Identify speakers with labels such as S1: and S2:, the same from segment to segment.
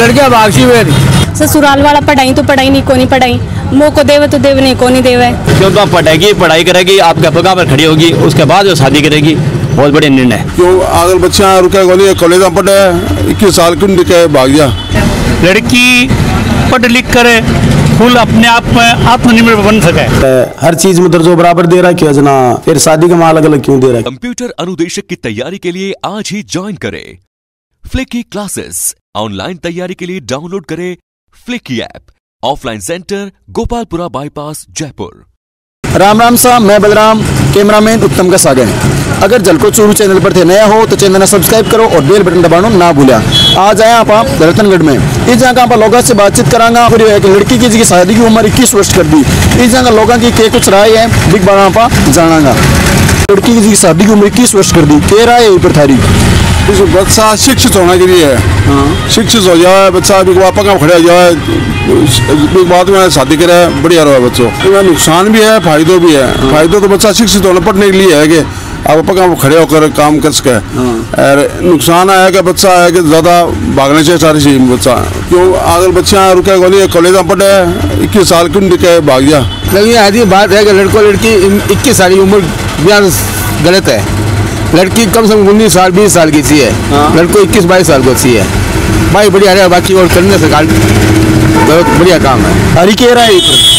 S1: लड़कियां भागसी वेरी
S2: ससुराल वाला पढ़ाई तो पढ़ाई नहीं, को नहीं पढ़ाई, मो को देवे तो देव नहीं, को नहीं देवे।
S3: क्यों तो आप पढ़ेगी, पढ़ाई करेगी, आपके पगा पर खड़ी होगी, उसके बाद जो शादी करेगी, बहुत बड़े निर्णय।
S4: क्यों अगर बच्चा रुके कॉलेज में पढ़े 21 साल क्यों निके भाग जा।
S5: लड़की पढ़ लिख कर फुल अपने आप में आत्मनिर्भर बन सके।
S6: हर चीज में दर्जो बराबर दे रहा है, क्यों जना फिर शादी का माल अलग अलग क्यों दे रहा है।
S7: कंप्यूटर अनुदेशक की तैयारी के लिए आज ही ज्वाइन करें फ्लिकी क्लासेस। ऑनलाइन तैयारी के लिए डाउनलोड करें Flicky app. Offline centre Gopalpura bypass Jaipur.
S6: Ram Ram सा, मैं बलराम, कैमरामैन उत्तम का सागर है। अगर जलको चूरू चैनल पर थे नया हो तो चैनल को सब्सक्राइब करो और बेल बटन दबाना ना भूलिया। आज आया आप रतनगढ़ में, इस जगह आप लोगों से बातचीत करांगा। फिर एक लड़की की शादी की उम्र 21 वर्ष कर दी, इस जगह लोगों की के कुछ राय है बिग बार आप जानागा। लड़की की शादी की उम्र 21 वर्ष कर दी, के राय है पर थारी?
S4: बच्चा शिक्षित होने के लिए है, शिक्षित हो जाए बच्चा, पका खड़ा जाए, बाद में शादी करे, बढ़िया रहा बच्चों। तो नुकसान भी है, फायदो भी है। फायदो तो बच्चा शिक्षित होने पढ़ने के लिए है कि आप पका खड़े होकर काम कर सके। और नुकसान है कि बच्चा है कि ज्यादा भागने से सारी चीज बच्चा। क्यों अगर बच्चा रुके कॉलेज में पढ़े 21 साल क्यों निके भाग जा।
S1: लेकिन ऐसी बात है कि लड़को लड़की 21 साल की उम्र ब्याह गलत है। लड़की कम से कम 19 साल 20 साल की चाहिए, लड़को 21-22 साल को चाहिए। भाई बढ़िया है, बाकी और करने से बहुत बढ़िया काम है।
S6: हरी कह रहा है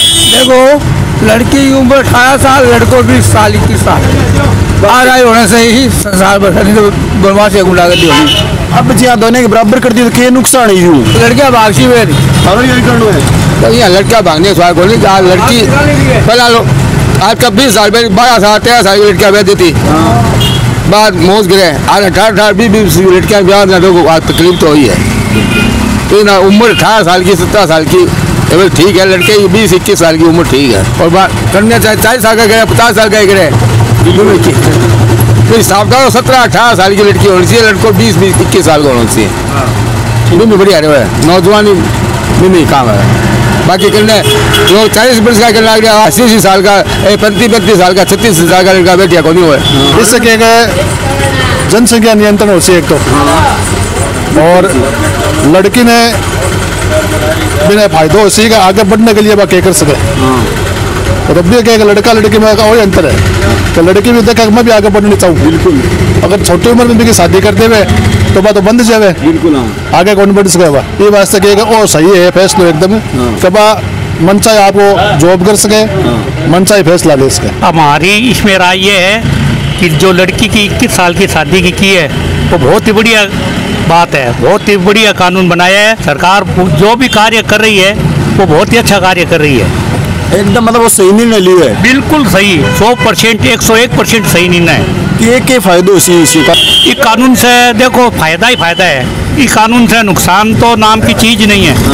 S1: देखो लड़की की उम्र 18 साल, लड़को 20 साल 21 साल बाहर आए होने से ही संसार बरसाने तो बर्बाद से गुंडा कर दी होगी।
S6: अब जी दोनों के बराबर कर दी तो क्या नुकसान है? यूँ
S1: लड़कियां भागसी वेरी तो यहाँ लड़कियां भागने सवाल को नहीं। आज लड़की पहला लो आज का 20 साल 12 साल 13 साल की लड़कियां बैठ देती, बाद मौज गिरे। आज 18 20 लड़कियां ब्याह ना लोग आज तकलीफ तो हुई है। तो ना उम्र 18 साल की 17 साल की ठीक है, लड़के की 20-21 साल की उम्र ठीक है। और बात करने चाहे 40 साल का करे 50 साल का करे तो सावधान 17-18 साल की लड़की होनी चाहिए, लड़को 20-21 साल का होना चाहिए। भी बढ़िया है, नौजवानी में काम है। बाकी करने लोग 40 वर्ष का करने लग गया, 80 साल का 35 साल का 36 साल का लड़का बैठिया को नहीं हुआ।
S6: इससे क्या जनसंख्या नियंत्रण हो से एक तो, और लड़की ने बिना फायदों से आगे बढ़ने के लिए वह क्या कर सके। तो तब भी क्या लड़का लड़की में वही अंतर है, तो लड़की भी देखा मैं भी आगे बढ़नी चाहूँ। बिल्कुल, अगर छोटी उम्र में भी शादी कर देवे तो बात तो बंद जावे। बिल्कुल आगे कौन बढ़ सके। ये वास्ते क्या ओ सही है फैसला एकदम कबा मन चाहे आपको जॉब कर सके, मन चाहे फैसला ले सके।
S5: हमारी इसमें राय ये है कि जो लड़की की 21 साल की शादी की है वो बहुत ही बढ़िया बात है, बहुत ही बढ़िया कानून बनाया है सरकार। जो भी कार्य कर रही है वो बहुत ही अच्छा कार्य कर रही है
S6: एकदम, मतलब वो सही निर्णय लिया है।
S5: बिल्कुल सही, 100% 101% सही निर्णय है।
S6: ये फायदे इसी का
S5: इस कानून से देखो फायदा ही फायदा है। इस कानून से नुकसान तो नाम की चीज नहीं है,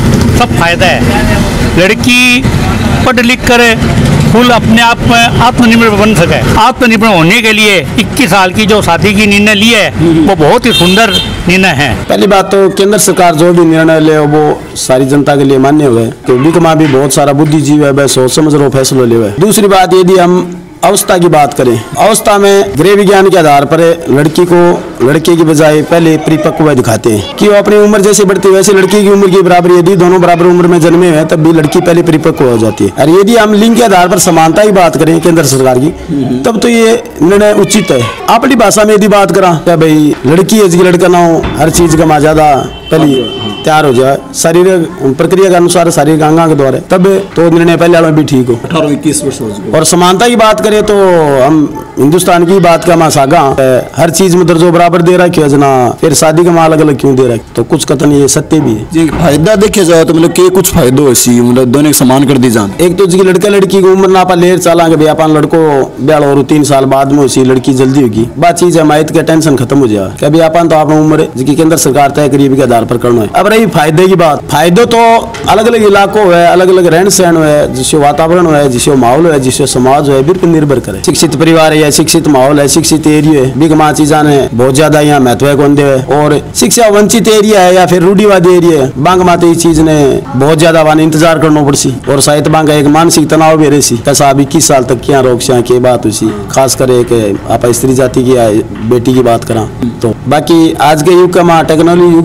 S5: सब फायदा है। लड़की पढ़ लिख कर फुल अपने आप में आत्मनिर्भर बन सके। आत्मनिर्भर होने के लिए 21 साल की जो शादी की निर्णय ली है वो बहुत ही सुंदर निर्णय है।
S6: पहली बात तो केंद्र सरकार जो भी निर्णय ले वो सारी जनता के लिए मान्य हुए, क्योंकि माँ भी बहुत सारा बुद्धिजीवी है, वह सोच समझ रो फैसला ले हुए। दूसरी बात यदि हम अवस्था की बात करें, अवस्था में गृह विज्ञान के आधार पर लड़की को लड़के की बजाय पहले परिपक्व दिखाते हैं कि वो अपनी उम्र जैसे बढ़ती है वैसे लड़की की उम्र की बराबर, यदि दोनों बराबर उम्र में जन्मे हैं तब भी लड़की पहले परिपक्व हो जाती है। और यदि हम लिंग के आधार पर समानता की बात करें केंद्र सरकार की, तब तो ये निर्णय उचित है। अपनी भाषा में यदि बात करा क्या भाई लड़की है लड़का ना हो, हर चीज का माँ ज्यादा पहले तैयार हो जाए शारीरिक प्रक्रिया के अनुसार शारीरिक अंगा के द्वारा, तब तो निर्णय पहले वालों भी ठीक हो 18-21 वर्ष हो। और समानता की बात करें तो हम हिंदुस्तान की बात का मासागा हर चीज में दर्जो बराबर दे रहा है, क्यों जना फिर शादी का माल अलग अलग क्यों दे रहा है। तो कुछ कथन ये सत्य भी है जी। फायदा देखे जाए तो मतलब के कुछ फायदे ऐसी मतलब दोनों समान कर दी जाए। एक तो जी लड़का लड़की की उम्र ना आप लेर चला के अपन लड़को ब्याह और 3 साल बाद में उसी लड़की जल्दी होगी, बात चीज है माइत का टेंशन खत्म हो जाए। कभी अपन तो आपने उम्र जिसकी केंद्र सरकार तय करीब के आधार पर करना है। अब रही फायदे की बात, फायदे तो अलग अलग इलाकों है, अलग अलग रहन सहन है, जिससे वातावरण है, जिससे माहौल है, जिससे समाज है, बिल्कुल निर्भर करे। शिक्षित परिवार है, शिक्षित माहौल है, शिक्षित एरिया है, बिग माँ चीजा ने बहुत ज्यादा यहाँ महत्व कौन दे, और शिक्षा वंचित एरिया है या फिर रूढ़िवादी एरिया है, बांग माते चीज ने बहुत ज्यादा वाने इंतजार करना पड़सी। और शायद बांग एक मानसिक तनाव भी रहसी कैसा 21 साल तक क्या रोक की बात हुई, खास करे आप स्त्री जाति की बेटी की बात करा तो। बाकी आज के युग का माँ टेक्नोलॉजी युग है,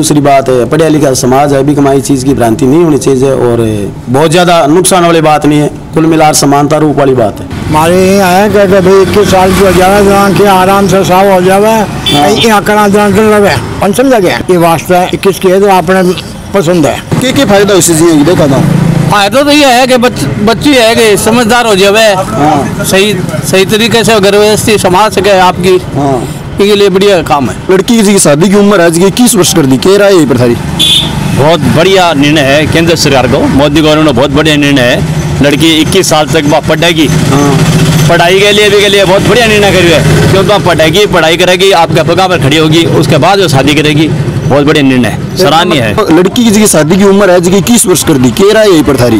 S6: दूसरी बात है पढ़ा लिखा समाज है, अभी कमाई चीज़ की भ्रांति नहीं होनी चाहिए और बहुत ज़्यादा नुकसान वाली बात नहीं है, कुल मिलाकर समानता रूप वाली बात है।
S8: हमारे यहाँ है कि भाई 21 साल की हो जाए जहाँ के आराम से साफ हो जाए यहाँ करना लगे और समझा गया ये वास्ता 21 की है तो आपने पसंद है
S6: क्या फायदा उसी चीज़ देखा था।
S5: फायदा तो ये है कि बच्ची है कि समझदार हो जाए, सही तरीके से घर व्यवस्थित संभाल सके आपकी, के लिए बढ़िया काम है।
S6: लड़की की शादी की उम्र आज की 21 वर्ष कर दी, कह रहा है ये प्रधारी
S3: बहुत बढ़िया निर्णय है केंद्र सरकार को, मोदी गवर्नमेंट ने बहुत बढ़िया निर्णय है। लड़की 21 साल तक पढ़ेगी, पढ़ाई के लिए बहुत बढ़िया निर्णय करिए, क्योंकि आप पढ़ाई करेगी, आपके पगा पर खड़ी होगी, उसके बाद वो शादी करेगी, बहुत बढ़िया निर्णय सराहनीय है।
S6: लड़की की शादी की उम्र आज की 21 वर्ष कर दी, कह रहा है यही प्रधारी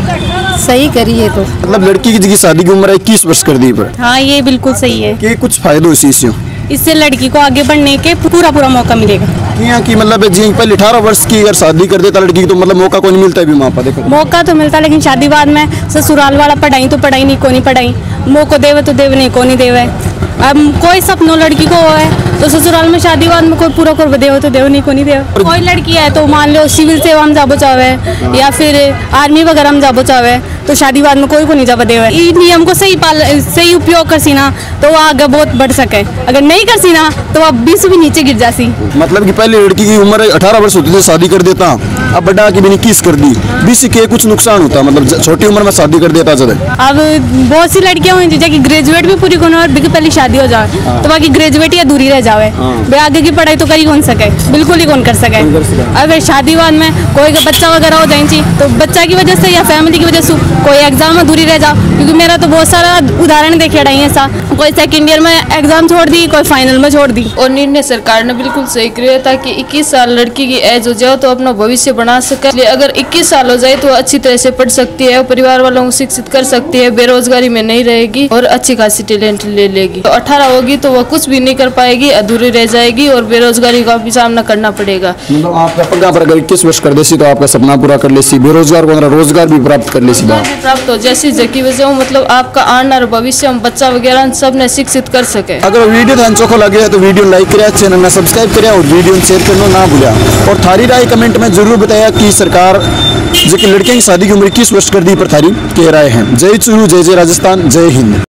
S2: सही करी है तो
S6: मतलब लड़की की शादी की उम्र 21 वर्ष कर दी पर।
S2: हाँ ये बिल्कुल सही है
S6: कि कुछ फायदे इसी
S2: इससे लड़की को आगे बढ़ने के पूरा मौका मिलेगा।
S6: यहाँ की मतलब जी पहले 18 वर्ष की अगर शादी कर देता लड़की की तो मतलब मौका कोई नहीं मिलता है भी वहाँ पर देखो
S2: मौका तो मिलता लेकिन शादी बाद में ससुराल वाला पढ़ाई नहीं को नहीं पढ़ाई मौको देवे तो देवे नहीं को नहीं देवे। अब कोई सपनों लड़की को है तो ससुराल में शादी बाद में कोई पूरा कर देवे तो देव नहीं को नहीं देवे। कोई लड़की है तो मान लो सिविल सेवा में जाबो चाहे या फिर आर्मी वगैरह में जाबो चाहे तो शादी बाद में कोई को नहीं जाबो देवे। ई नियम को सही उपयोग कर सी ना तो वो आगे बहुत बढ़ सके, अगर नहीं कर सी ना तो वह 20 भी नीचे गिर जासी।
S6: मतलब कि पहले लड़की की उम्र 18 वर्ष होती थी शादी कर देता, अब बड़ा की भी 21 कर दी, 20 के कुछ नुकसान होता मतलब छोटी उम्र में शादी कर देता।
S2: अब बहुत सी लड़कियां हुई जिनकी ग्रेजुएट भी पूरी कौन और पहले शादी हो जाए तो बाकी ग्रेजुएट या दूरी रह जावे, वे आगे की पढ़ाई तो कर ही कौन सके, बिल्कुल ही कौन कर सके। अब शादी बाद में कोई का बच्चा वगैरह हो जाए तो बच्चा की वजह से या फैमिली की वजह से कोई एग्जाम में दूरी रह जाओ, क्योंकि मेरा तो बहुत सारा उदाहरण देखे रही है ऐसा, कोई सेकंड ईयर में एग्जाम छोड़ दी, कोई फाइनल में छोड़ दी।
S9: और निर्णय सरकार ने बिल्कुल सही किया ताकि 21 साल लड़की की एज हो जाए तो अपना भविष्य बना सके। इसलिए अगर 21 साल हो जाए तो अच्छी तरह से पढ़ सकती है, परिवार वालों को शिक्षित कर सकती है, बेरोजगारी में नहीं रहेगी और अच्छी खासी टैलेंट ले लेगी। तो 18 होगी तो वह कुछ भी नहीं कर पाएगी, अधूरी रह जाएगी और बेरोजगारी का भी सामना करना पड़ेगा।
S6: आपका पगा पर अगर 21 वर्ष कर देसी तो आपका सपना पूरा कर लेसी, बेरोजगार को रोजगार भी प्राप्त कर लेसी,
S9: प्राप्त हो जैसी जकी वजह मतलब आपका आने वाला भविष्य में बच्चा वगैरह सब ने शिक्षित कर सके।
S6: अगर वीडियो ध्यान चोखो लगे तो वीडियो लाइक करें, चैनल में सब्सक्राइब करें और वीडियो शेयर करना ना भूलिया। और थारी राय कमेंट में जरूर बताया कि सरकार जो कि लड़कियों की शादी की उम्र 21 वर्ष कर दी पर थारी कह रहे हैं। जय चूरू, जय जय राजस्थान, जय हिंद।